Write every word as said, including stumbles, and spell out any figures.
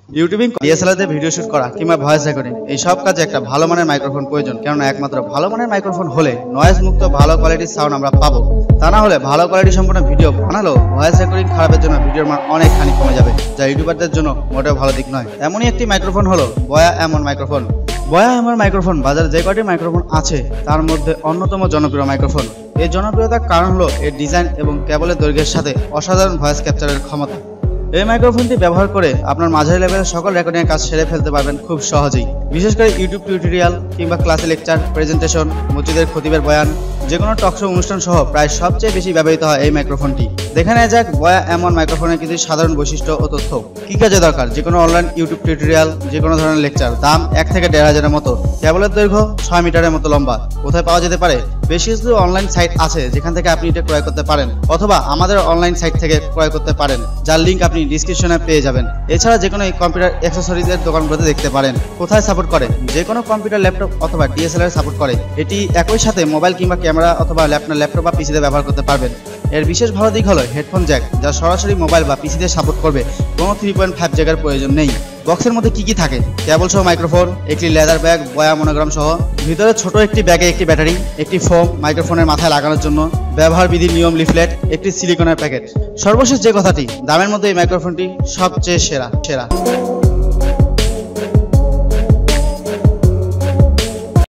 YouTubing, DSLR দিয়ে video shoot করা কিংবা ভয়েস রেকর্ডিং এই সব কাজে একটা ভালো মানের মাইক্রোফোন প্রয়োজন। কেননা একমাত্র ভালো মানের মাইক্রোফোন হলে নয়েজ মুক্ত ভালো কোয়ালিটির সাউন্ড আমরা পাবো। তা না হলে ভালো কোয়ালিটি সম্পূর্ণ ভিডিও বানালেও ভয়েস রেকর্ডিং খারাপের জন্য ভিডিওর মান অনেকখানি কমে যাবে, যা ইউটিউবারদের জন্য মোটেও ভালো দিক নয়। এমনই একটি মাইক্রোফোন হলো বয়া এমন মাইক্রোফোন। বয়া এমন মাইক্রোফোন বাজারে যে কয়টি মাইক্রোফোন আছে তার মধ্যে অন্যতম জনপ্রিয় মাইক্রোফোন। এর জনপ্রিয়তার কারণ হলো এর ডিজাইন এবং কেবলের দৈর্ঘ্যের সাথে অসাধারণ ভয়েস ক্যাপচারের ক্ষমতা। এই মাইক্রোফোনটি ব্যবহার করে আপনার মাঝারি লেভেলের সকল রেকর্ডিং কাজ সেরে ফেলতে পারবেন খুব সহজেই। বিশেষ করে ইউটিউব টিউটোরিয়াল কিংবা ক্লাসে লেকচার, প্রেজেন্টেশন, মসজিদের খতিবের বয়ান, যে কোনো টকশো অনুষ্ঠান সহ প্রায় সবচেয়ে বেশি ব্যবহৃত হয় এই মাইক্রোফোনটি। দেখে নেওয়া যাক বয়া এমন মাইক্রোফোনের কিছু সাধারণ বৈশিষ্ট্য ও তথ্য। কি কাজে দরকার? যে কোনো অনলাইন ইউটিউব টিউটোরিয়াল, যে কোনো ধরনের লেকচার। দাম এক থেকে দেড় হাজারের মতো। কেবলের দৈর্ঘ্য ছয় মিটারের মতো লম্বা। কোথায় পাওয়া যেতে পারে? বেশ কিছু অনলাইন সাইট আছে যেখান থেকে আপনি এটা ক্রয় করতে পারেন, অথবা আমাদের অনলাইন সাইট থেকে ক্রয় করতে পারেন, যার লিঙ্ক আপনি ডিসক্রিপশনে পেয়ে যাবেন। এছাড়া যে কোনো কম্পিউটার অ্যাক্সেসরিজের দোকানগুলোতে দেখতে পারেন। কোথায় সাপোর্ট করে? যে কোনো কম্পিউটার, ল্যাপটপ অথবা ডিএসএলআর সাপোর্ট করে। এটি একই সাথে মোবাইল কিংবা ক্যামেরা অথবা ল্যাপটপ বা পিসিতে ব্যবহার করতে পারবেন। এর বিশেষ ভালো দিক হলো হেডফোন জ্যাক, যা সরাসরি মোবাইল বা পিসিতে সাপোর্ট করবে। কোনো থ্রি পয়েন্ট ফাইভ জ্যাকের প্রয়োজন নেই। বক্সের মধ্যে কি কি থাকে? কেবল সহ মাইক্রোফোন, একটি লেদার ব্যাগ বয়া মনোগ্রাম সহ, ভিতরে ছোট একটি ব্যাগে একটি ব্যাটারি, একটি ফোম মাইক্রোফোনের মাথায় লাগানোর জন্য, ব্যবহার বিধি নিয়ম লিফলেট, একটি সিলিকনের প্যাকেট। সর্বশেষ যে কথাটি, দামের মধ্যে এই মাইক্রোফোনটি সবচেয়ে সেরা সেরা